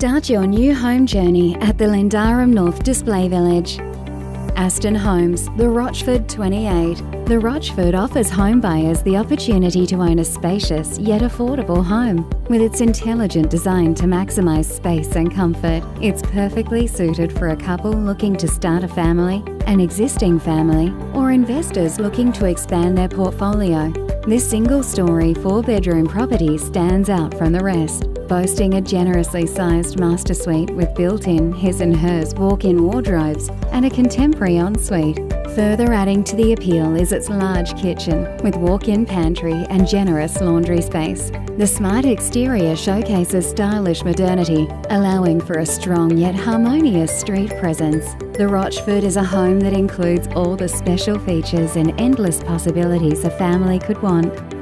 Start your new home journey at the Lindarum North Display Village. Aston Homes, The Rochford 28. The Rochford offers home buyers the opportunity to own a spacious yet affordable home. With its intelligent design to maximise space and comfort, it's perfectly suited for a couple looking to start a family, an existing family, or investors looking to expand their portfolio. This single-storey, four-bedroom property stands out from the rest, boasting a generously sized master suite with built-in his and hers walk-in wardrobes and a contemporary ensuite. Further adding to the appeal is its large kitchen with walk-in pantry and generous laundry space. The smart exterior showcases stylish modernity, allowing for a strong yet harmonious street presence. The Rochford is a home that includes all the special features and endless possibilities a family could want.